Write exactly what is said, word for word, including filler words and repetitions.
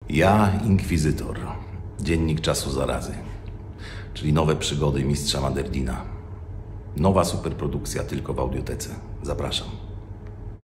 Ja, Inkwizytor. Dziennik Czasu Zarazy. Czyli nowe przygody mistrza Maderdina. Nowa superprodukcja tylko w audiotece. Zapraszam.